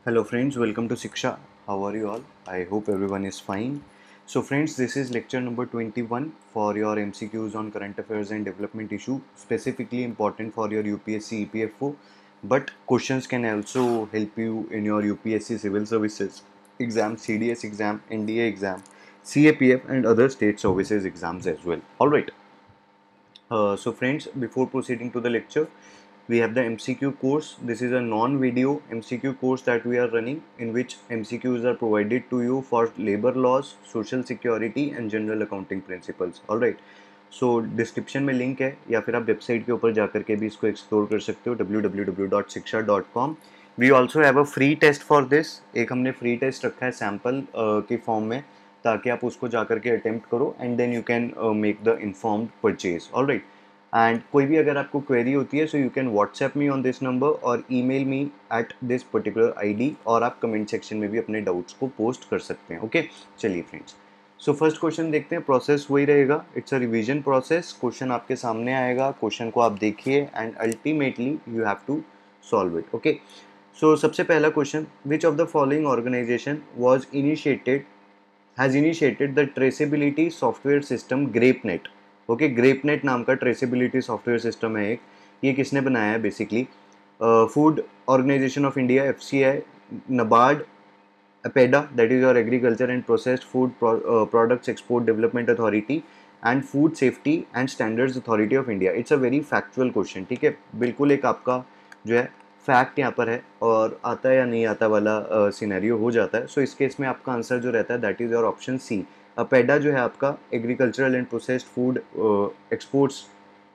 Hello friends, welcome to Siksha. How are you all? I hope everyone is fine. So friends, this is lecture number 21 for your MCQs on current affairs and development issue, specifically important for your UPSC EPFO, but questions can also help you in your UPSC civil services exam, CDS exam, NDA exam, CAPF and other state services exams as well. Alright. So friends, before proceeding to the lecture, we have the MCQ course. This is a non-video MCQ course that we are running, in which MCQs are provided to you for labor laws, social security and general accounting principles. All right. So description में link है या फिर आप website के ऊपर जाकर के भी इसको एक्सप्लोर कर सकते हो www.shiksha.com. We also have a free test for this. एक हमने फ्री टेस्ट रखा है सैम्पल के फॉर्म में, ताकि आप उसको जाकर के अटेम्प्ट करो and then you can make the informed purchase. Alright. And कोई भी अगर आपको क्वेरी होती है, so you can WhatsApp me on this number और email me at this particular ID, और आप कमेंट सेक्शन में भी अपने डाउट्स को पोस्ट कर सकते हैं. ओके, चलिए फ्रेंड्स. सो फर्स्ट क्वेश्चन देखते हैं. प्रोसेस वही रहेगा, it's a revision process. Question आपके सामने आएगा, क्वेश्चन को आप देखिए and ultimately you have to solve it. Okay, so सबसे पहला question, which of the following organization was initiated has initiated the traceability software system GrapeNet. Okay, GrapeNet नाम का ट्रेसेबिलिटी सॉफ्टवेयर सिस्टम है एक. ये किसने बनाया है? Basically food organization of India, FCI, NABARD, APEDA, that is your Agriculture and Processed Food Products Export Development Authority, and Food Safety and Standards Authority of India. It's a very factual question. ठीक है, बिल्कुल एक आपका जो है fact यहाँ पर है, और आता है या नहीं आता वाला सिनेरियो हो जाता है. सो इस केस में आपका आंसर जो रहता है that is your option C. APEDA जो है आपका agricultural and processed food exports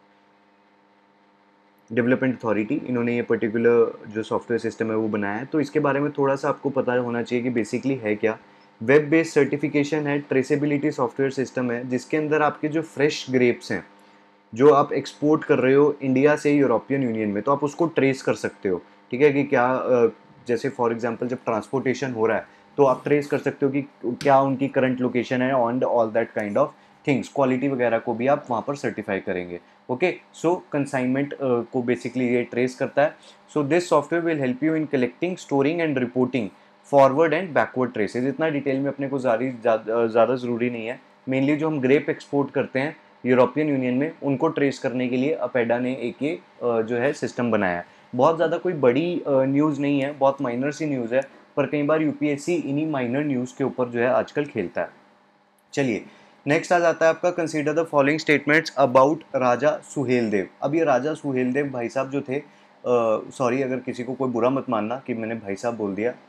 development authority, इन्होंने ये पर्टिकुलर जो सॉफ्टवेयर सिस्टम है वो बनाया है. तो इसके बारे में थोड़ा सा आपको पता होना चाहिए कि बेसिकली है क्या. वेब बेस्ड सर्टिफिकेशन है, ट्रेसेबिलिटी सॉफ्टवेयर सिस्टम है, जिसके अंदर आपके जो फ्रेश ग्रेप्स हैं जो आप एक्सपोर्ट कर रहे हो इंडिया से यूरोपियन यूनियन में, तो आप उसको ट्रेस कर सकते हो. ठीक है, कि क्या जैसे फॉर एग्जांपल जब ट्रांसपोर्टेशन हो रहा है तो आप ट्रेस कर सकते हो कि क्या उनकी करंट लोकेशन है, on all that kind of things. Quality वगैरह को भी आप वहाँ पर सर्टिफाई करेंगे. ओके, सो कंसाइनमेंट को बेसिकली ये ट्रेस करता है. So this software will help you in collecting, storing and reporting forward and backward traces. इतना डिटेल में अपने को ज़्यादा ज़रूरी नहीं है. मेनली जो हम ग्रेप एक्सपोर्ट करते हैं यूरोपियन यूनियन में, उनको ट्रेस करने के लिए अपेडा ने एक ये जो है सिस्टम बनाया है. बहुत ज़्यादा कोई बड़ी न्यूज़ नहीं है, बहुत माइनर सी न्यूज़ है, पर कई बार यूपीएससी इन्हीं माइनर न्यूज़ के ऊपर जो है आजकल खेलता है. चलिए, नेक्स्ट आ जाता है आपका, consider the following statements about Raja Suhel Dev. अब ये राजा सुहेल देव भाई साहब जो थे, सॉरी अगर किसी को कोई बुरा मत मानना कि मैंने भाई साहब बोल दिया,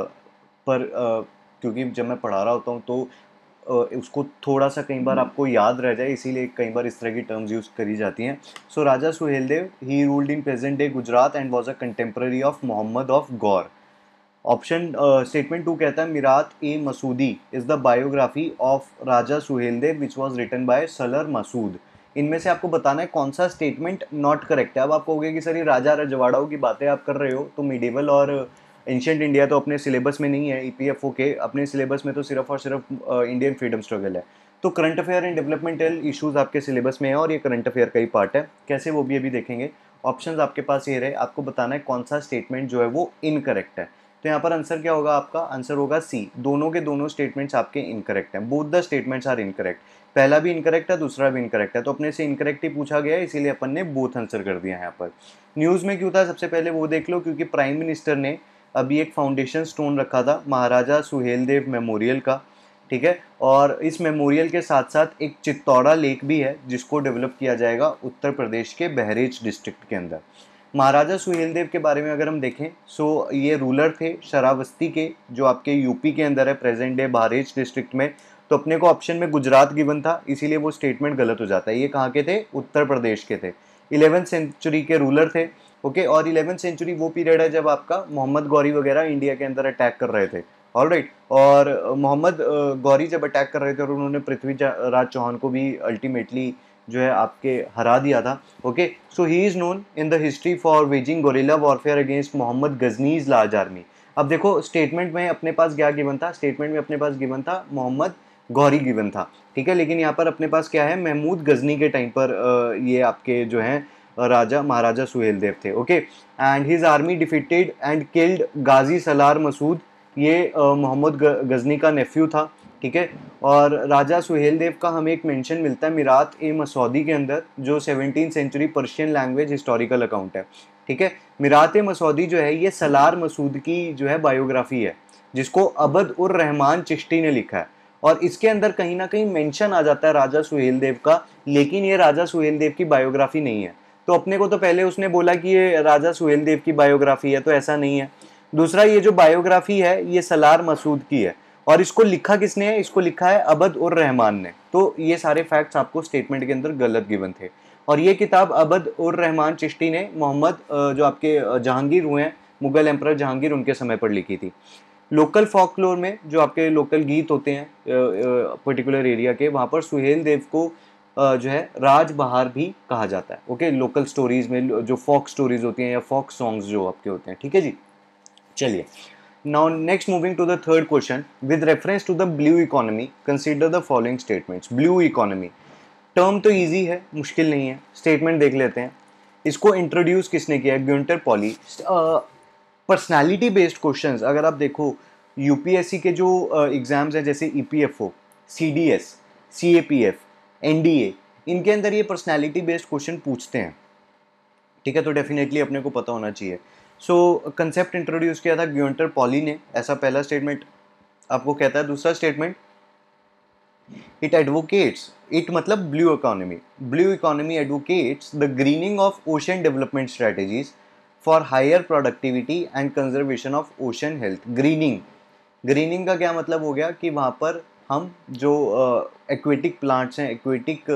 पर क्योंकि जब मैं पढ़ा रहा होता हूँ तो उसको थोड़ा सा कई बार आपको याद रह जाए, इसीलिए कई बार इस तरह की टर्म्स यूज़ करी जाती हैं. So Raja Suhel Dev, he ruled in present day Gujarat and was a contemporary of Mohammad of Ghor. Option statement 2 कहता है Mirat e Masudi is the biography of Raja Suhel Dev which was written by Salar Masud. इनमें से आपको बताना है कौन सा स्टेटमेंट नॉट करेक्ट है. अब आप कहोगे कि सर ये राजा रजवाड़ाओं की बातें आप कर रहे हो, तो मिडिवल और एंशियंट इंडिया तो अपने सिलेबस में नहीं है. ईपीएफओ के अपने सिलेबस में तो सिर्फ और सिर्फ इंडियन फ्रीडम स्ट्रगल है. तो current affair and developmental issues आपके सिलेबस में है और ये करंट अफेयर का ही पार्ट है. कैसे, वो भी अभी देखेंगे. ऑप्शंस आपके पास ये रहे, आपको बताना है कौन सा स्टेटमेंट जो है वो इनकरेक्ट है. तो यहाँ पर आंसर क्या होगा? आपका आंसर होगा सी. दोनों के दोनों स्टेटमेंट्स आपके इनकरेक्ट हैं. Both the statements are incorrect. पहला भी इनकरेक्ट है, दूसरा भी इनकरेक्ट है. तो अपने से इनकरेक्ट ही पूछा गया है, इसीलिए अपन ने बोथ आंसर कर दिया है. यहाँ पर न्यूज़ में क्यों था, सबसे पहले वो देख लो. क्योंकि प्राइम मिनिस्टर ने अभी एक फाउंडेशन स्टोन रखा था महाराजा सुहेलदेव मेमोरियल का. ठीक है, और इस मेमोरियल के साथ साथ एक चित्तौड़ा लेक भी है जिसको डेवलप किया जाएगा उत्तर प्रदेश के बहरेच डिस्ट्रिक्ट के अंदर. महाराजा सुहेलदेव के बारे में अगर हम देखें, सो ये रूलर थे शरावस्ती के, जो आपके यूपी के अंदर है, प्रेजेंट डे बहरेच डिस्ट्रिक्ट में. तो अपने को ऑप्शन में गुजरात गिवन था, इसीलिए वो स्टेटमेंट गलत हो जाता है. ये कहाँ के थे? उत्तर प्रदेश के थे. 11वीं सेंचुरी के रूलर थे. ओके, और 11वीं सेंचुरी वो पीरियड है जब आपका मोहम्मद गौरी वगैरह इंडिया के अंदर अटैक कर रहे थे. ऑलराइट, और मोहम्मद गौरी जब अटैक कर रहे थे और उन्होंने पृथ्वीराज चौहान को भी अल्टीमेटली जो है आपके हरा दिया था. Okay, so he is known in the history for waging guerrilla warfare against Mohammad Ghazni's large army. अब देखो, स्टेटमेंट में अपने पास क्या गिवन था? स्टेटमेंट में अपने पास गिवन था मोहम्मद गौरी गिवन था. ठीक है, लेकिन यहाँ पर अपने पास क्या है? महमूद गजनी के टाइम पर ये आपके जो हैं राजा महाराजा सुहेल देव थे। Okay, and his army defeated and killed Ghazi Salar Masud, ये मोहम्मद गजनी का नेफ्यू था। ठीक है, और राजा सुहेल देव का हमें एक मेंशन मिलता है मिरात ए मसौदी के अंदर, जो 17th century Persian language historical account है। ठीक है, मिरात ए मसौदी जो है ये सलार मसूद की जो है बायोग्राफी है, जिसको अबद उर रहमान चिश्ती ने लिखा है, और इसके अंदर कहीं ना कहीं मेंशन आ जाता है राजा सुहेल देव का, लेकिन ये राजा सुहेल देव की बायोग्राफी नहीं है। तो अपने को तो पहले उसने बोला कि ये राजा सुहेल देव की बायोग्राफी है, तो ऐसा नहीं है। दूसरा, ये जो बायोग्राफी है ये सलार मसूद की है, और इसको लिखा किसने है? इसको लिखा है अबद उर रहमान ने। तो ये सारे फैक्ट्स आपको स्टेटमेंट के अंदर गलत गिवन थे। और ये किताब अबद उर रहमान चिश्ती ने मोहम्मद जो आपके जहांगीर हुए हैं, मुगल एम्परर जहांगीर, उनके समय पर लिखी थी। लोकल फॉकलोर में जो आपके लोकल गीत होते हैं पर्टिकुलर एरिया के, वहाँ पर सुहेल देव को जो है राज बहार भी कहा जाता है। ओके, लोकल स्टोरीज में जो फॉक स्टोरीज होती हैं या फॉक सॉन्ग्स जो आपके होते हैं। ठीक है जी, चलिए। Now next, moving to the third question, with reference to the blue economy consider the following statements. Blue economy term तो इजी है, मुश्किल नहीं है, स्टेटमेंट देख लेते हैं। इसको इंट्रोड्यूस किसने किया है? Gunter Pauli. Personality based questions अगर आप देखो, यूपीएससी के जो एग्जाम्स हैं जैसे ईपीएफओ, सीडीएस, सीएपीएफ, एनडीए, इनके अंदर ये पर्सनालिटी बेस्ड क्वेश्चन पूछते हैं। ठीक है, तो डेफिनेटली अपने को पता होना चाहिए। सो कंसेप्ट इंट्रोड्यूस किया था ग्युंटर पॉली ने, ऐसा पहला स्टेटमेंट आपको कहता है। दूसरा स्टेटमेंट, इट एडवोकेट्स, इट मतलब blue economy, blue economy advocates the greening of ocean development strategies for higher productivity and conservation of ocean health. Greening, greening का क्या मतलब हो गया कि वहाँ पर हम जो एक्वेटिक प्लांट्स हैं, एक्वेटिक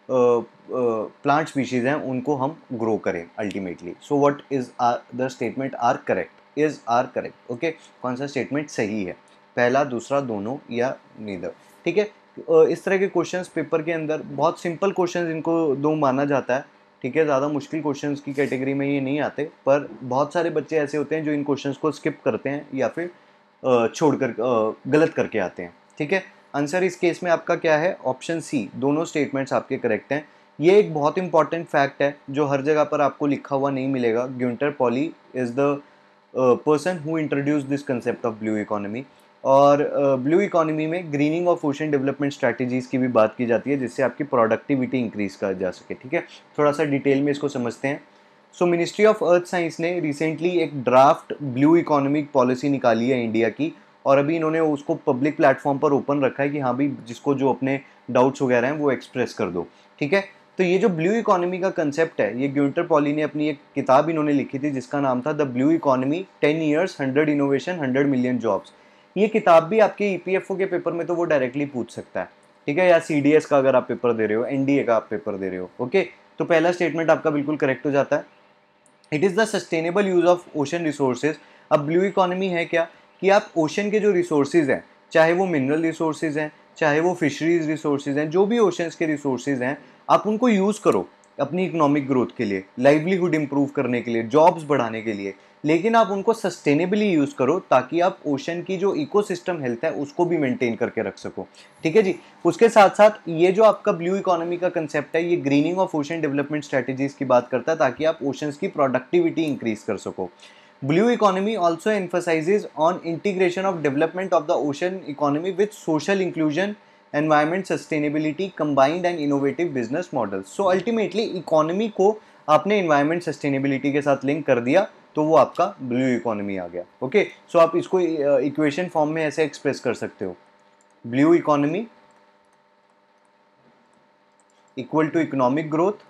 प्लांट स्पीशीज हैं, उनको हम ग्रो करें ultimately. So what is the statement are correct, is are correct. Okay, कौन सा स्टेटमेंट सही है? पहला, दूसरा, दोनों या नीदर? ठीक है, इस तरह के क्वेश्चंस पेपर के अंदर बहुत सिंपल क्वेश्चंस इनको दो माना जाता है। ठीक है, ज़्यादा मुश्किल क्वेश्चंस की कैटेगरी में ये नहीं आते, पर बहुत सारे बच्चे ऐसे होते हैं जो इन क्वेश्चंस को स्किप करते हैं या फिर छोड़कर गलत करके आते हैं। ठीक है, आंसर इस केस में आपका क्या है? ऑप्शन सी, दोनों स्टेटमेंट्स आपके करेक्ट हैं। ये एक बहुत इंपॉर्टेंट फैक्ट है जो हर जगह पर आपको लिखा हुआ नहीं मिलेगा। Gunter Pauli is the person who introduce this concept of blue economy. और ब्लू इकोनॉमी में greening of ocean development strategies की भी बात की जाती है, जिससे आपकी प्रोडक्टिविटी इंक्रीज कर जा सके। ठीक है, थोड़ा सा डिटेल में इसको समझते हैं। So ministry of earth science ने रिसेंटली एक ड्राफ्ट ब्लू इकोनॉमिक पॉलिसी निकाली है इंडिया की, और अभी इन्होंने उसको पब्लिक प्लेटफॉर्म पर ओपन रखा है कि हाँ भी, जिसको जो अपने डाउट्स वगैरह हैं वो एक्सप्रेस कर दो। ठीक है, तो ये जो ब्लू इकोनॉमी का कंसेप्ट है, ये ग्युंटर पॉली ने अपनी एक किताब इन्होंने लिखी थी जिसका नाम था the blue economy 10 years 100 innovation 100 million jobs. ये किताब भी आपके ईपीएफओ के पेपर में तो वो डायरेक्टली पूछ सकता है। ठीक है, या सीडीएस का अगर आप पेपर दे रहे हो, एनडीए का आप पेपर दे रहे हो। ओके, तो पहला स्टेटमेंट आपका बिल्कुल करेक्ट हो जाता है। It is the sustainable use of ocean resources. अब ब्लू इकोनॉमी है क्या कि आप ओशन के जो रिसोर्सेज हैं, चाहे वो मिनरल रिसोर्सेज हैं, चाहे वो फिशरीज रिसोर्सेज हैं, जो भी ओशंस के रिसोर्सेज हैं, आप उनको यूज़ करो अपनी इकोनॉमिक ग्रोथ के लिए, लाइवलीहुड इंप्रूव करने के लिए, जॉब्स बढ़ाने के लिए, लेकिन आप उनको सस्टेनेबली यूज़ करो ताकि आप ओशन की जो इकोसिस्टम हेल्थ है उसको भी मेंटेन करके रख सको। ठीक है जी, उसके साथ साथ ये जो आपका ब्लू इकोनॉमी का कंसेप्ट है, ये greening of ocean development strategies की बात करता है ताकि आप ओशंस की प्रोडक्टिविटी इंक्रीज कर सको। Blue economy also emphasizes on integration of development of the ocean economy with social inclusion, environment sustainability, combined and innovative business models. So ultimately economy को आपने environment sustainability के साथ लिंक कर दिया तो वो आपका ब्लू इकोनॉमी आ गया। ओके, सो आप इसको इक्वेशन फॉर्म में ऐसे एक्सप्रेस कर सकते हो, blue economy equal to economic growth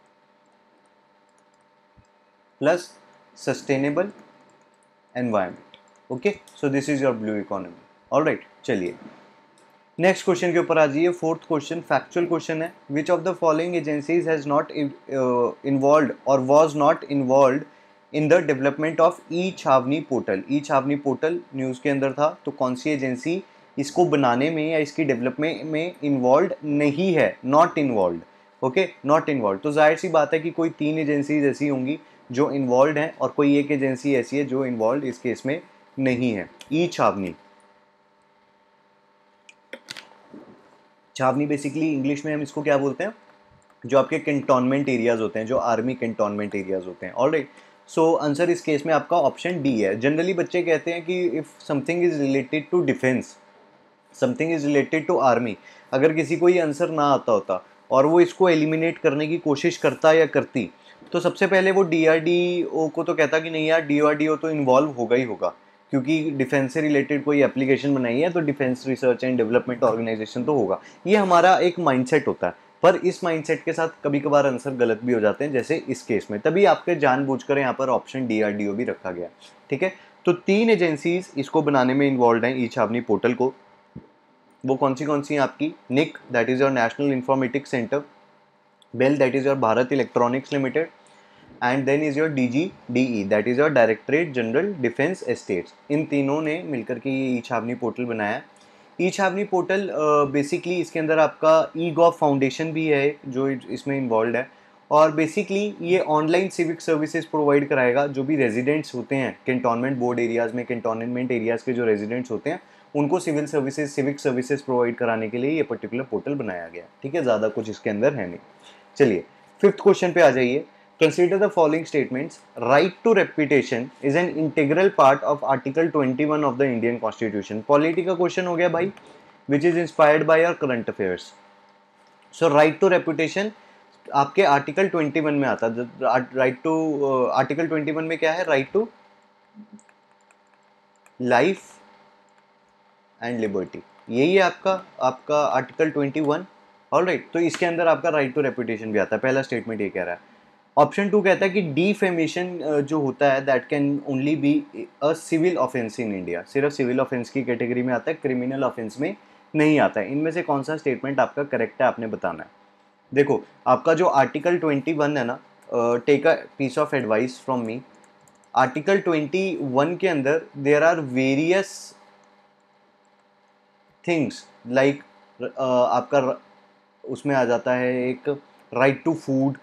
plus sustainable environment. Okay, so this is your blue economy. Alright, चलिए नेक्स्ट क्वेश्चन के ऊपर आ जाइए। फोर्थ क्वेश्चन फैक्चुअल क्वेश्चन है। Which of the following agencies has not involved और was not involved in the development of e Chhawani portal. E Chhawani portal news के अंदर था, तो कौन सी एजेंसी इसको बनाने में या इसकी डेवलपमेंट में इन्वॉल्व नहीं है? Not involve. Okay, not involve, तो जाहिर सी बात है कि कोई 3 एजेंसीज ऐसी होंगी जो इन्वॉल्व हैं और कोई एक एजेंसी ऐसी है जो इन्वॉल्व इस केस में नहीं है। ई छावनी, छावनी बेसिकली इंग्लिश में हम इसको क्या बोलते हैं? जो आपके कैंटोनमेंट एरियाज होते हैं, जो आर्मी कैंटोनमेंट एरियाज होते हैं। ऑलराइट, सो आंसर इस केस में आपका ऑप्शन डी है। जनरली बच्चे कहते हैं कि if something is related to defence, something is related to army, अगर किसी को ये आंसर ना आता होता और वो इसको एलिमिनेट करने की कोशिश करता या करती, तो सबसे पहले वो डीआरडीओ को तो कहता कि नहीं यार, डीआरडीओ तो इन्वॉल्व होगा ही होगा, क्योंकि डिफेंस से रिलेटेड कोई एप्लीकेशन बनाई है तो defence research and development organization तो होगा। ये हमारा एक माइंडसेट होता है, पर इस माइंडसेट के साथ कभी कभार आंसर गलत भी हो जाते हैं, जैसे इस केस में। तभी आपके जानबूझकर यहाँ पर ऑप्शन डीआरडीओ भी रखा गया। ठीक है, तो 3 एजेंसीज इसको बनाने में इन्वॉल्व हैं, ई छावनी पोर्टल को। वो कौन सी हैं आपकी? NIC, that is your National Informatics Centre, BEL, that is your Bharat Electronics Limited, and then is your DGDE, that is your Directorate General Defence Estates. इन तीनों ने मिलकर के ये ई छावनी पोर्टल बनाया। ई छावनी पोर्टल बेसिकली इसके अंदर आपका ई गॉव फाउंडेशन भी है जो इसमें इन्वॉल्व है, और बेसिकली ये ऑनलाइन सिविक सर्विसेज प्रोवाइड कराएगा। जो भी रेजिडेंट्स होते हैं कैंटोनमेंट बोर्ड एरियाज़ में, कैंटोनमेंट एरियाज़ के जो रेजिडेंट्स होते हैं, उनको सिविक सर्विसेज प्रोवाइड कराने के लिए ये पर्टिकुलर पोर्टल बनाया गया। ठीक है, ज़्यादा कुछ इसके अंदर है नहीं। चलिए 5th क्वेश्चन पे आ जाइए। Consider the following statements. Right to reputation is an integral part of article 21 of the Indian constitution. Polity का क्वेश्चन हो गया भाई, which is inspired by your current affairs. So right to reputation आपके article 21 में आता है। Right to article 21 में क्या है? Right to life and liberty, यही है आपका आपका आर्टिकल 21। ऑलराइट, तो इसके अंदर आपका राइट टू रेपुटेशन भी आता है। पहला स्टेटमेंट ये कह रहा है। ऑप्शन 2 कहता है कि डिफेमेशन जो होता है that can only be a civil offence in India, सिर्फ सिविल ऑफेंस की कैटेगरी में आता है, क्रिमिनल ऑफेंस में नहीं आता है। इनमें से कौन सा स्टेटमेंट आपका करेक्ट है, आपने बताना है। देखो आपका जो आर्टिकल 21 है ना, take a piece of advice from me. Article 21 के अंदर there are various things like आपका उसमें आ जाता है एक राइट टू फूड,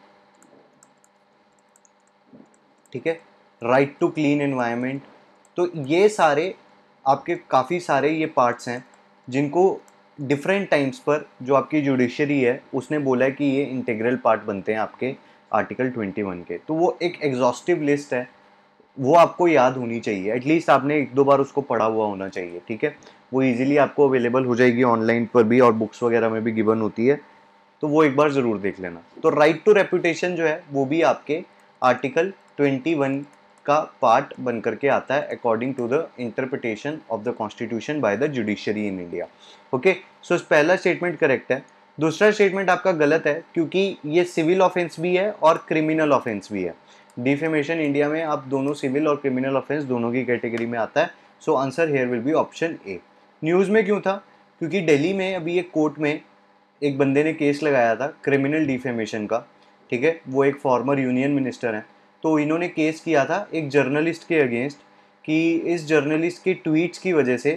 ठीक है, राइट टू क्लीन एनवायरनमेंट। तो ये सारे आपके काफ़ी सारे ये पार्ट्स हैं जिनको डिफरेंट टाइम्स पर जो आपकी जुडिशरी है उसने बोला है कि ये इंटीग्रल पार्ट बनते हैं आपके आर्टिकल 21 के। तो वो एक एग्जॉस्टिव लिस्ट है, वो आपको याद होनी चाहिए, एटलीस्ट आपने 1-2 बार उसको पढ़ा हुआ होना चाहिए। ठीक है, वो इजीली आपको अवेलेबल हो जाएगी ऑनलाइन पर भी, और बुक्स वगैरह में भी गिवन होती है, तो वो एक बार ज़रूर देख लेना। तो राइट टू रेपुटेशन जो है वो भी आपके आर्टिकल 21 का पार्ट बन करके आता है according to the interpretation of the constitution by the judiciary in India. Okay, so पहला स्टेटमेंट करेक्ट है। दूसरा स्टेटमेंट आपका गलत है, क्योंकि ये सिविल ऑफेंस भी है और क्रिमिनल ऑफेंस भी है। डिफेमेशन इंडिया में आप दोनों सिविल और क्रिमिनल ऑफेंस दोनों की कैटेगरी में आता है। So answer here will be option A. News में क्यों था? क्योंकि दिल्ली में अभी एक कोर्ट में एक बंदे ने केस लगाया था क्रिमिनल डिफेमेशन का। ठीक है, वो एक फॉर्मर यूनियन मिनिस्टर हैं, तो इन्होंने केस किया था एक जर्नलिस्ट के अगेंस्ट कि इस जर्नलिस्ट के ट्वीट्स की वजह से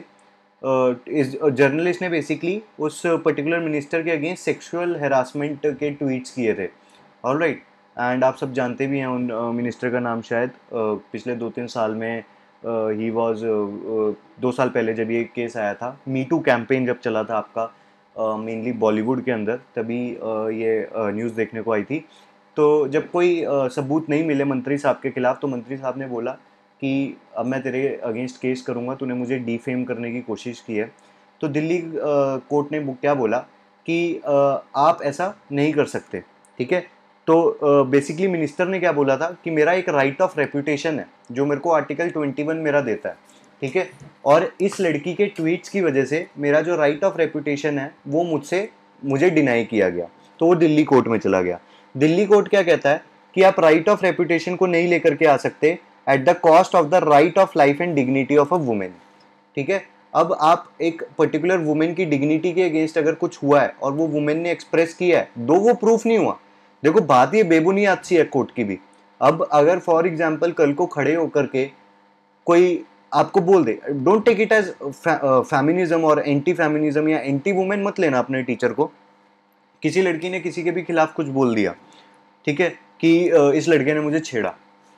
इस जर्नलिस्ट ने बेसिकली उस पर्टिकुलर मिनिस्टर के अगेंस्ट सेक्सुअल हैरासमेंट के ट्वीट्स किए थे। ऑलराइट, एंड आप सब जानते भी हैं उन मिनिस्टर का नाम, शायद पिछले 2-3 साल में ही वॉज 2 साल पहले जब ये केस आया था, मी टू कैंपेन जब चला था आपका मेनली बॉलीवुड के अंदर, तभी ये न्यूज़ देखने को आई थी। तो जब कोई सबूत नहीं मिले मंत्री साहब के खिलाफ, तो मंत्री साहब ने बोला कि अब मैं तेरे अगेंस्ट केस करूँगा, तूने मुझे डिफेम करने की कोशिश की है। तो दिल्ली कोर्ट ने क्या बोला कि आप ऐसा नहीं कर सकते। ठीक है, तो बेसिकली मिनिस्टर ने क्या बोला था कि मेरा एक राइट ऑफ रेपुटेशन है जो मेरे को आर्टिकल 21 मेरा देता है। ठीक है, और इस लड़की के ट्वीट्स की वजह से मेरा जो राइट ऑफ रेपुटेशन है वो मुझे डिनाई किया गया, तो वो दिल्ली कोर्ट में चला गया। दिल्ली कोर्ट क्या कहता है कि आप राइट ऑफ रेपुटेशन को नहीं लेकर के आ सकते at the cost of the right of life and dignity of a women. ठीक है, अब आप एक पर्टिकुलर वुमेन की डिग्निटी के अगेंस्ट अगर कुछ हुआ है और वो वुमेन ने एक्सप्रेस किया है, दो वो प्रूफ नहीं हुआ, देखो बात ये बेबुनियाद सी है कोर्ट की भी। अब अगर फॉर एग्जाम्पल कल को खड़े होकर के कोई आपको बोल दे, don't take it as feminism और एंटी फेमिनिज्म या एंटी वुमेन मत लेना अपने टीचर को। किसी लड़की ने किसी के भी खिलाफ कुछ बोल दिया, ठीक है, कि इस लड़के ने मुझे छेड़ा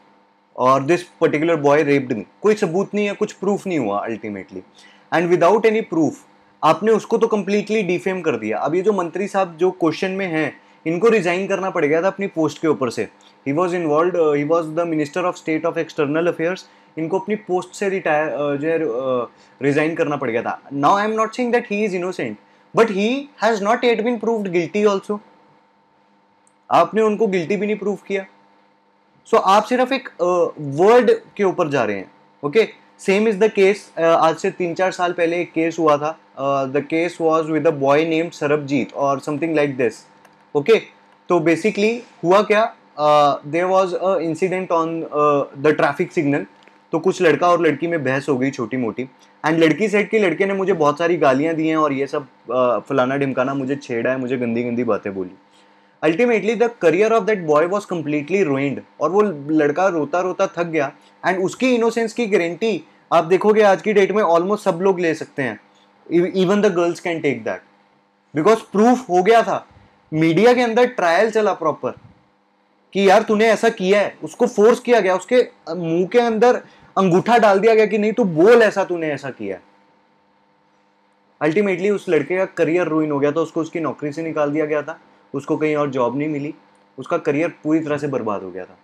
और this particular boy raped me, कोई सबूत नहीं है, कुछ प्रूफ नहीं हुआ ultimately, and without any proof आपने उसको तो कंप्लीटली डिफेम कर दिया। अब ये जो मंत्री साहब जो क्वेश्चन में हैं, इनको रिजाइन करना पड़ गया था अपनी पोस्ट के ऊपर से। He was involve, he was the minister of state of external affairs. इनको अपनी पोस्ट से रिटायर जो है रिजाइन करना पड़ गया था। Now I am not saying that he is innocent, but he has not yet been proved guilty also. आपने उनको गिल्टी भी नहीं प्रूव किया। सो आप सिर्फ एक वर्ड के ऊपर जा रहे हैं। Okay, same is the case. आज से 3-4 साल पहले एक केस हुआ था। The case was with a boy named Sarabjit और समथिंग लाइक दिस। ओके, तो बेसिकली हुआ क्या, there was a incident on the traffic signal. तो कुछ लड़का और लड़की में बहस हो गई छोटी मोटी, एंड लड़की सेट की लड़के ने मुझे बहुत सारी गालियां दी हैं और ये सब फलाना ढिमकाना, मुझे छेड़ा है, मुझे गंदी गंदी बातें बोली। Ultimately the career of that boy was completely ruined और वो लड़का रोता रोता थक गया। एंड उसकी इनोसेंस की गारंटी आप देखोगे आज की डेट में ऑलमोस्ट सब लोग ले सकते हैं। Even the girls can take that, because proof हो गया था। मीडिया के अंदर ट्रायल चला प्रॉपर कि यार तूने ऐसा किया है, उसको फोर्स किया गया, उसके मुंह के अंदर अंगूठा डाल दिया गया कि नहीं तू बोल ऐसा, तूने ऐसा किया है। अल्टीमेटली उस लड़के का करियर रुइन हो गया था, उसको उसकी नौकरी से निकाल दिया गया था, उसको कहीं और जॉब नहीं मिली, उसका करियर पूरी तरह से बर्बाद हो गया था।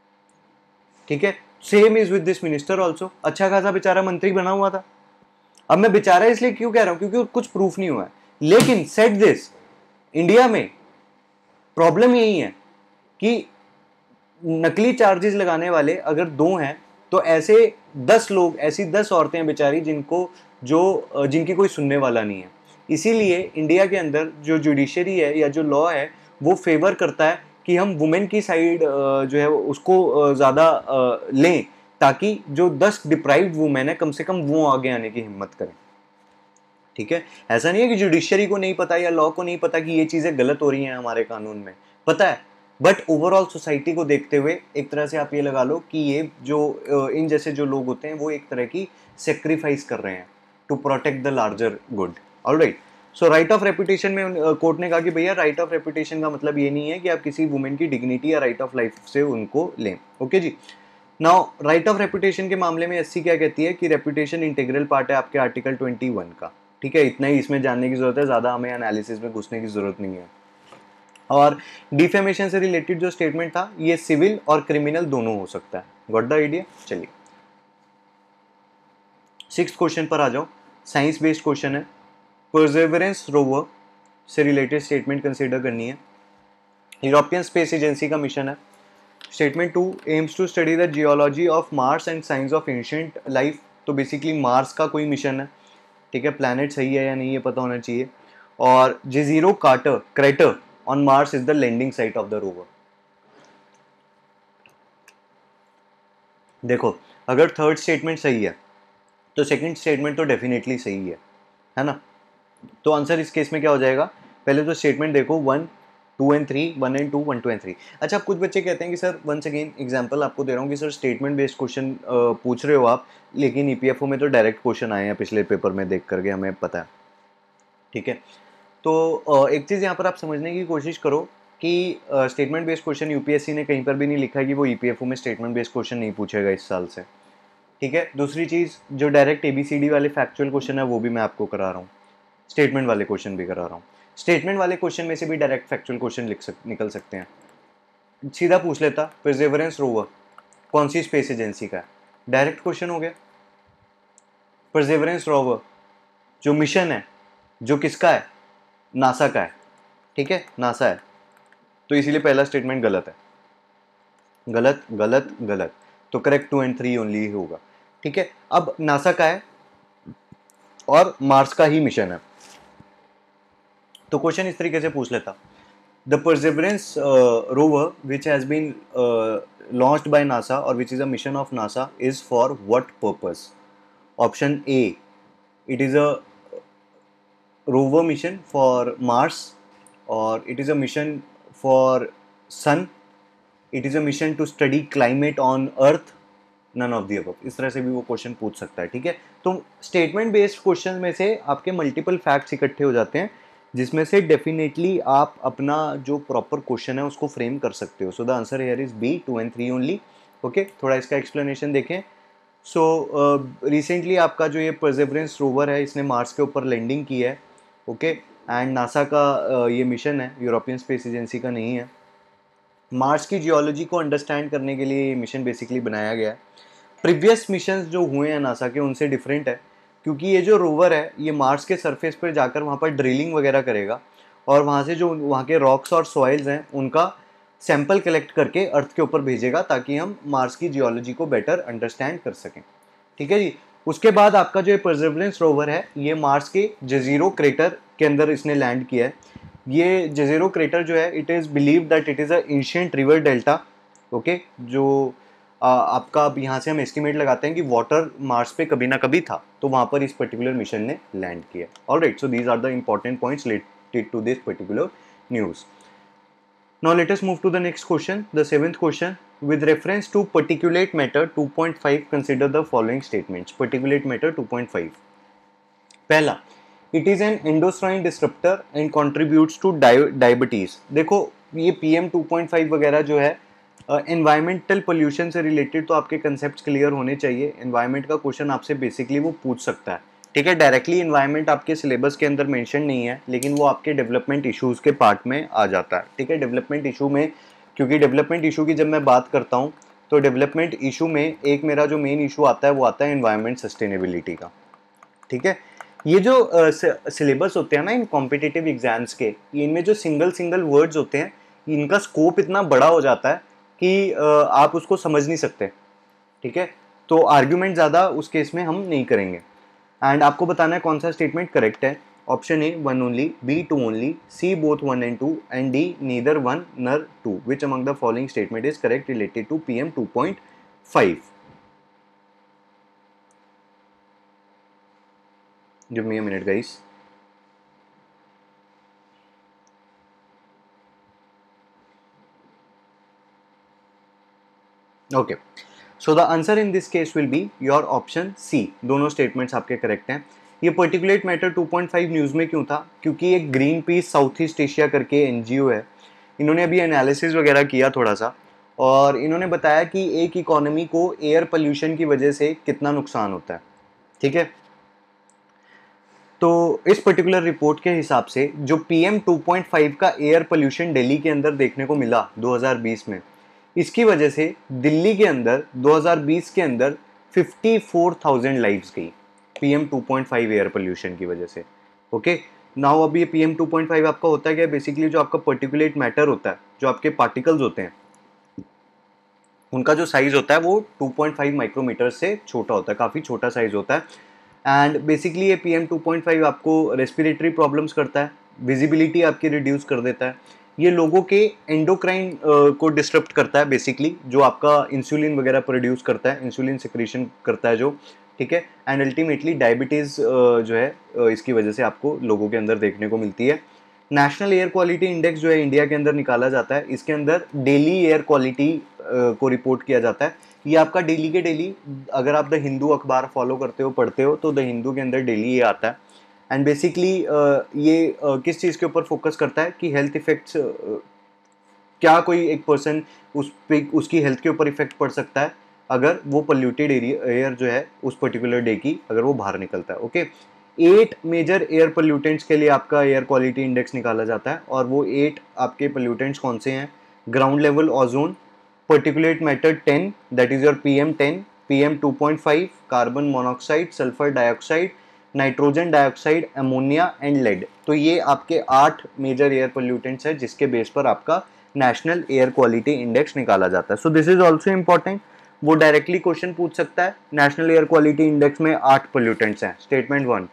ठीक है, same is with this minister also. अच्छा खासा बेचारा मंत्री बना हुआ था। अब मैं बेचारा इसलिए क्यों कह रहा हूं, क्योंकि कुछ प्रूफ नहीं हुआ है। लेकिन सेट दिस, इंडिया में प्रॉब्लम यही है कि नकली चार्जेस लगाने वाले अगर 2 हैं तो ऐसे 10 लोग, ऐसी 10 औरतें हैं बेचारी जिनको जिनकी कोई सुनने वाला नहीं है। इसीलिए इंडिया के अंदर जो जुडिशरी है या जो लॉ है वो फेवर करता है कि हम वुमेन की साइड जो है उसको ज़्यादा लें, ताकि जो 10 डिप्राइव्ड वुमेन है कम से कम वो आगे आने की हिम्मत करें। ठीक है, ऐसा नहीं है कि जुडिशरी को नहीं पता या लॉ को नहीं पता कि ये चीज़ें गलत हो रही हैं हमारे कानून में, पता है। बट ओवरऑल सोसाइटी को देखते हुए एक तरह से आप ये लगा लो कि ये जो इन जैसे जो लोग होते हैं वो एक तरह की सेक्रीफाइस कर रहे हैं to protect the larger good. Alright, so right of reputation में कोर्ट ने कहा कि भैया राइट ऑफ रेपुटेशन का मतलब ये नहीं है कि आप किसी वुमेन की डिग्निटी या राइट ऑफ लाइफ से उनको लें। ओके जी, नाउ राइट ऑफ रेपुटेशन के मामले में एससी क्या कहती है कि रेपुटेशन इंटीग्रल पार्ट है आपके आर्टिकल 21 का। ठीक है, इतना ही इसमें जानने की जरूरत है, ज़्यादा हमें एनालिसिस में घुसने की जरूरत नहीं है। और डिफेमेशन से रिलेटेड जो स्टेटमेंट था ये सिविल और क्रिमिनल दोनों हो सकता है। Got the idea. चलिए 6th क्वेश्चन पर आ जाओ। साइंस बेस्ड क्वेश्चन है। परसेवरेंस रोवर से रिलेटेड स्टेटमेंट कंसीडर करनी है। यूरोपियन स्पेस एजेंसी का मिशन है। Statement 2 aims to study the geology of Mars and science of ancient life. तो बेसिकली मार्स का कोई मिशन है। ठीक है, प्लैनेट सही है या नहीं ये पता होना चाहिए। और Jezero crater on Mars is the landing site of the rover. देखो, अगर थर्ड स्टेटमेंट सही है तो सेकंड स्टेटमेंट तो डेफिनेटली सही है ना। तो आंसर इस केस में क्या हो जाएगा, पहले तो स्टेटमेंट देखो 1, 2 एंड 3, 1 एंड 2, 1, 2 एंड 3। अच्छा, कुछ बच्चे कहते हैं कि सर वंस अगेन एग्जांपल आपको दे रहा हूँ कि सर स्टेटमेंट बेस्ड क्वेश्चन पूछ रहे हो आप, लेकिन ईपीएफओ में तो डायरेक्ट क्वेश्चन आए हैं पिछले पेपर में देख करके, हमें पता है। ठीक है, तो एक चीज़ यहाँ पर आप समझने की कोशिश करो कि स्टेटमेंट बेस्ड क्वेश्चन यूपीएससी ने कहीं पर भी नहीं लिखा है कि वो ईपीएफओ में स्टेटमेंट बेस्ड क्वेश्चन नहीं पूछेगा इस साल से। ठीक है, दूसरी चीज़ जो डायरेक्ट एबीसीडी वाले फैक्चुअल क्वेश्चन है वो भी मैं आपको करा रहा हूँ, स्टेटमेंट वाले क्वेश्चन भी करा रहा हूँ। स्टेटमेंट वाले क्वेश्चन में से भी डायरेक्ट फैक्चुअल क्वेश्चन निकल सकते हैं। सीधा पूछ लेता परसेवरेंस रोवर कौन सी स्पेस एजेंसी का है, डायरेक्ट क्वेश्चन हो गया। परसेवरेंस रोवर जो मिशन है जो किसका है, नासा का है। ठीक है, नासा है, तो इसीलिए पहला स्टेटमेंट गलत है। गलत गलत गलत, तो करेक्ट 2 एंड 3 ओनली होगा। ठीक है, अब नासा का है और मार्स का ही मिशन है, तो क्वेश्चन इस तरीके से पूछ लेता, the perseverance rover which has been launched by NASA or which is a mission of NASA is for what purpose? Option A, it is a rover mission for Mars, or it is a mission for Sun, it is a mission to study climate on Earth, none of the above। इस तरह से भी वो question पूछ सकता है। ठीक है, तो स्टेटमेंट बेस्ड क्वेश्चन में से आपके मल्टीपल फैक्ट्स इकट्ठे हो जाते हैं जिसमें से डेफिनेटली आप अपना जो प्रॉपर क्वेश्चन है उसको फ्रेम कर सकते हो। So the answer here is B, 2 and 3 only. Okay, थोड़ा इसका एक्सप्लेनेशन देखें। सो रिसेंटली आपका जो ये परसेवरेंस रोवर है इसने मार्स के ऊपर लैंडिंग की है। ओके, एंड नासा का ये मिशन है, यूरोपियन स्पेस एजेंसी का नहीं है। मार्स की जियोलॉजी को अंडरस्टैंड करने के लिए ये मिशन बेसिकली बनाया गया है। प्रीवियस मिशंस जो हुए हैं नासा के उनसे डिफरेंट है, क्योंकि ये जो रोवर है ये मार्स के सरफेस पर जाकर वहाँ पर ड्रिलिंग वगैरह करेगा और वहाँ से जो वहाँ के रॉक्स और सॉइल्स हैं उनका सैंपल कलेक्ट करके अर्थ के ऊपर भेजेगा, ताकि हम मार्स की जियोलॉजी को बेटर अंडरस्टैंड कर सकें। ठीक है जी। उसके बाद आपका जो परसेवरेंस रोवर है ये मार्स के जजीरो क्रेटर के अंदर इसने लैंड किया है। ये जजीरो क्रेटर जो है it is believe that it is a ancient river delta. Okay, जो आपका अब यहाँ से हम एस्टिमेट लगाते हैं कि वाटर मार्स पे कभी ना कभी था, तो वहाँ पर इस पर्टिकुलर मिशन ने लैंड किया। Alright, so these are the important points related to this particular news. Now let us move to the next question, the seventh question. With reference to particulate matter 2.5, consider the following statements. Particulate matter 2.5. पहला, it is an endocrine disruptor and contributes to diabetes. देखो ये PM 2.5 वगैरह जो है environmental pollution से related तो आपके concept clear होने चाहिए। एनवायरमेंट का क्वेश्चन आपसे बेसिकली वो पूछ सकता है। ठीक है, डायरेक्टली एनवायरमेंट आपके सिलेबस के अंदर मेंशन नहीं है, लेकिन वो आपके डेवलपमेंट इश्यूज के पार्ट में आ जाता है। ठीक है, डेवलपमेंट इशू में, क्योंकि डेवलपमेंट इशू की जब मैं बात करता हूँ तो डेवलपमेंट इशू में एक मेरा जो मेन इशू आता है वो आता है एनवायरमेंट सस्टेनेबिलिटी का। ठीक है, ये जो सिलेबस होते हैं ना इन कॉम्पिटिटिव एग्जाम्स के, इनमें जो सिंगल सिंगल वर्ड्स होते हैं इनका स्कोप इतना बड़ा हो जाता है कि आप उसको समझ नहीं सकते। ठीक है, तो आर्ग्यूमेंट ज़्यादा उस केस में हम नहीं करेंगे। एंड आपको बताना है कौन सा स्टेटमेंट करेक्ट है। Option A 1 only, B 2 only, C both 1 and 2 and D neither 1 nor 2. Which among the following statement is correct related to PM 2.5? Give me a minute, guys. Okay, so the answer in this case will be your option C. दोनों statements आपके correct हैं। ये particulate matter 2.5 news में क्यों था? क्योंकि एक Greenpeace Southeast Asia करके NGO है, इन्होंने अभी एनालिसिस वगैरह किया थोड़ा सा, और इन्होंने बताया कि एक इकोनॉमी को एयर पोल्यूशन की वजह से कितना नुकसान होता है। ठीक है, तो इस पर्टिकुलर रिपोर्ट के हिसाब से जो PM 2.5 का एयर पोल्यूशन दिल्ली के अंदर देखने को मिला 2020 में, इसकी वजह से दिल्ली के अंदर 2020 के अंदर 54,000 लाइव्स गई PM 2.5 एयर पोल्यूशन की वजह से। ओके, नाउ अभी ये PM 2.5 आपका होता है क्या? बेसिकली जो आपका पर्टिकुलेट मैटर होता है, जो आपके पार्टिकल्स होते हैं, उनका जो साइज होता है वो 2.5 माइक्रोमीटर से छोटा होता है, काफ़ी छोटा साइज होता है। एंड बेसिकली ये PM 2.5 आपको रेस्पिरेटरी प्रॉब्लम्स करता है, विजिबिलिटी आपकी रिड्यूस कर देता है, ये लोगों के एंडोक्राइन को डिस्टर्ब करता है, बेसिकली जो आपका इंसुलिन वगैरह प्रोड्यूस करता है, इंसुलिन सिक्रीशन करता है जो। ठीक है, एंड अल्टीमेटली डायबिटीज़ जो है इसकी वजह से आपको लोगों के अंदर देखने को मिलती है। नेशनल एयर क्वालिटी इंडेक्स जो है इंडिया के अंदर निकाला जाता है, इसके अंदर डेली एयर क्वालिटी को रिपोर्ट किया जाता है। ये आपका डेली के डेली, अगर आप द हिंदू अखबार फॉलो करते हो, पढ़ते हो, तो द हिंदू के अंदर डेली ये आता है। एंड बेसिकली ये किस चीज़ के ऊपर फोकस करता है कि हेल्थ इफेक्ट्स, क्या कोई एक पर्सन उसकी हेल्थ के ऊपर इफेक्ट पड़ सकता है अगर वो पोल्यूटेड एयर जो है उस पर्टिकुलर डे की अगर वो बाहर निकलता है। ओके, 8 मेजर एयर पोल्यूटेंट्स के लिए आपका एयर क्वालिटी इंडेक्स निकाला जाता है, और वो 8 आपके पोल्यूटेंट्स कौन से हैं? Ground level ozone, particulate matter 10 that is your PM 10, PM 2.5, carbon monoxide, sulphur dioxide, nitrogen dioxide, ammonia and lead. तो ये आपके 8 मेजर एयर पोल्यूटेंट्स है जिसके बेस पर आपका नेशनल एयर क्वालिटी इंडेक्स निकाला जाता है। So this is also important, वो डायरेक्टली क्वेश्चन पूछ सकता है। नेशनल एयर क्वालिटी इंडेक्स में 8 पोल्यूटेंट्स हैं। Statement 1,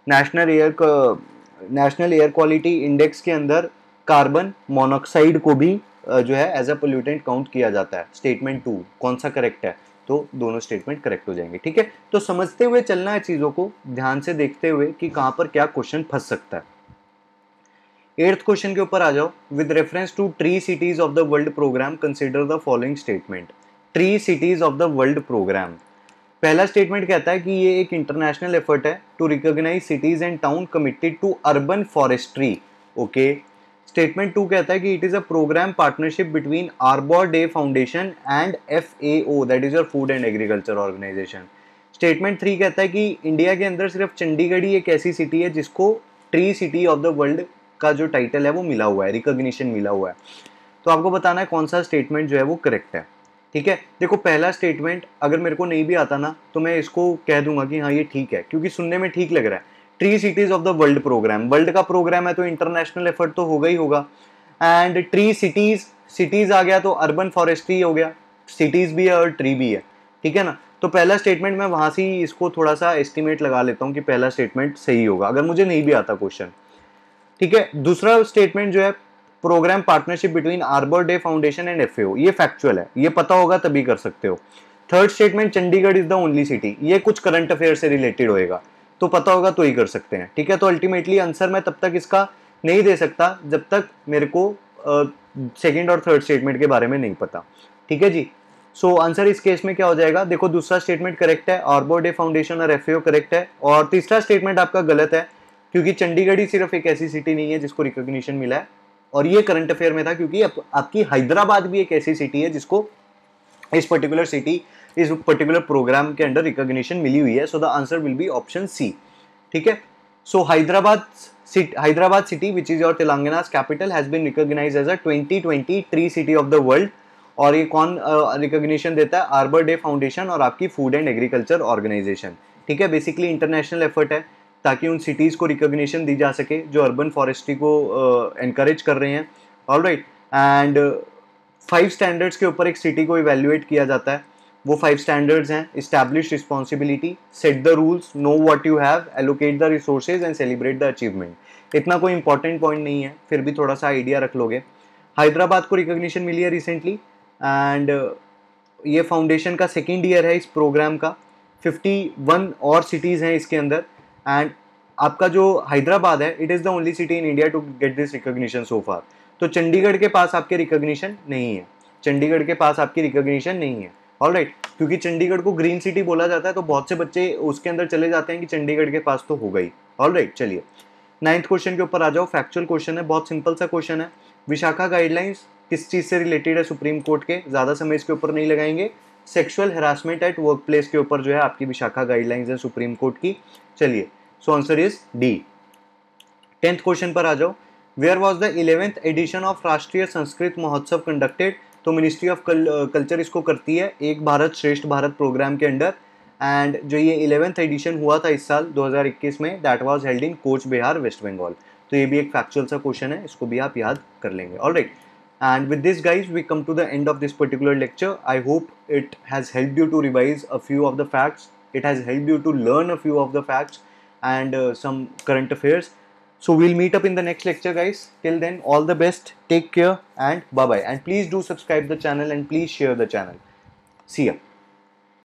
national air quality index के अंदर कार्बन मोनोऑक्साइड को भी जो है एज अ पोल्यूटेंट काउंट किया जाता है। स्टेटमेंट 2 कौन सा करेक्ट है? तो दोनों स्टेटमेंट करेक्ट हो जाएंगे। ठीक है, तो समझते हुए चलना है चीजों को, ध्यान से देखते हुए कि कहां पर क्या क्वेश्चन फंस सकता है। 8th क्वेश्चन के ऊपर आ जाओ। With reference to tree cities of the world programme consider the following statement. Tree cities of the world programme, पहला स्टेटमेंट कहता है कि ये एक इंटरनेशनल एफर्ट है to recognise cities and town committed to urban forestry. Okay, statement 2 कहता है कि it is a programme partnership between Arbor Day Foundation and FAO that is your food and agriculture organisation. Statement 3 कहता है कि India के अंदर सिर्फ चंडीगढ़ ही एक ऐसी सिटी है जिसको tree city of the world का जो टाइटल है वो मिला हुआ है, रिकॉग्निशन मिला हुआ है। तो आपको बताना है कौन सा स्टेटमेंट जो है वो करेक्ट है। ठीक है, देखो पहला स्टेटमेंट अगर मेरे को नहीं भी आता ना तो मैं इसको कह दूंगा कि हाँ ये ठीक है, क्योंकि सुनने में ठीक लग रहा है। Tree cities of the world programme, world का प्रोग्राम है तो इंटरनेशनल एफर्ट तो होगा ही होगा। एंड ट्री सिटीज, सिटीज आ गया तो अर्बन फॉरेस्ट्री हो गया, सिटीज भी है और ट्री भी है। ठीक है ना, तो पहला स्टेटमेंट मैं वहां से ही इसको थोड़ा सा एस्टिमेट लगा लेता हूँ कि पहला स्टेटमेंट सही होगा अगर मुझे नहीं भी आता क्वेश्चन। ठीक है, दूसरा स्टेटमेंट जो है programme partnership between Arbor Day Foundation and FAO, ये फैक्चुअल है, ये पता होगा तभी कर सकते हो। Third statement Chandigarh is the only city, ये कुछ करंट अफेयर से रिलेटेड होएगा तो पता होगा तो ही कर सकते हैं। ठीक है, तो अल्टीमेटली आंसर मैं तब तक इसका नहीं दे सकता जब तक मेरे को सेकंड और थर्ड स्टेटमेंट के बारे में नहीं पता। ठीक है जी, सो आंसर इस केस में क्या हो जाएगा, देखो दूसरा स्टेटमेंट करेक्ट है, आर्बर डे फाउंडेशन और एफएओ करेक्ट है, और तीसरा स्टेटमेंट आपका गलत है क्योंकि चंडीगढ़ ही सिर्फ एक ऐसी सिटी नहीं है जिसको रिकॉग्निशन मिला है, और ये करंट अफेयर में था क्योंकि आपकी हैदराबाद भी एक ऐसी सिटी है जिसको इस पर्टिकुलर सिटी, इस पर्टिकुलर प्रोग्राम के अंडर रिकॉग्निशन मिली हुई है। So the answer will be option C. ठीक है, so Hyderabad city which is your Telangana's capital has been recognised as a 2020 tree city of the world, और ये कौन रिकॉग्निशन देता है, आर्बर डे फाउंडेशन और आपकी फूड एंड एग्रीकल्चर ऑर्गेनाइजेशन। ठीक है, बेसिकली इंटरनेशनल एफर्ट है ताकि उन सिटीज़ को रिकॉग्निशन दी जा सके जो अर्बन फॉरेस्ट्री को एनकरेज कर रहे हैं। ऑलराइट, एंड 5 स्टैंडर्ड्स के ऊपर एक सिटी को इवेल्युएट किया जाता है। वो 5 स्टैंडर्ड्स हैं, establish responsibility, set the rules, know what you have, allocate the resources and celebrate the achievement. इतना कोई इंपॉर्टेंट पॉइंट नहीं है, फिर भी थोड़ा सा आइडिया रख लोगे। हैदराबाद को रिकॉग्निशन मिली है रिसेंटली, एंड ये फाउंडेशन का सेकेंड ईयर है इस प्रोग्राम का। 51 और सिटीज़ हैं इसके अंदर, एंड आपका जो हैदराबाद है it is the only city in India to get this recognition so far. तो चंडीगढ़ के पास आपके रिकॉग्निशन नहीं है, चंडीगढ़ के पास आपकी रिकॉग्निशन नहीं है। ऑलराइट, क्योंकि चंडीगढ़ को ग्रीन सिटी बोला जाता है तो बहुत से बच्चे उसके अंदर चले जाते हैं कि चंडीगढ़ के पास तो हो गई। ऑलराइट, चलिए 9th क्वेश्चन के ऊपर आ जाओ। फैक्चुअल क्वेश्चन है, बहुत सिंपल सा क्वेश्चन है। विशाखा गाइडलाइंस किस चीज़ से रिलेटेड है सुप्रीम कोर्ट के, ज़्यादा समय इसके ऊपर नहीं लगाएंगे। Sexual harassment at workplace के ऊपर जो है आपकी विशाखा गाइडलाइंस है सुप्रीम कोर्ट की। चलिए, so answer is D. 10th question पर आ जाओ। Where was the 11th edition of Rashtriya Sanskrit महोत्सव कंडक्टेड, तो मिनिस्ट्री ऑफ कल्चर इसको करती है एक भारत श्रेष्ठ भारत प्रोग्राम के अंडर, एंड जो ये 11th एडिशन हुआ था इस साल 2021 में, that was held in Cooch Behar West Bengal. तो ये भी एक फैक्चुअल सा क्वेश्चन है, इसको भी आप याद कर लेंगे। Alright, and with this guys we come to the end of this particular lecture. I hope it has helped you to revise a few of the facts, it has helped you to learn a few of the facts and some current affairs. So we'll meet up in the next lecture guys. Till then, all the best, take care and bye bye, and please do subscribe the channel and please share the channel. See ya.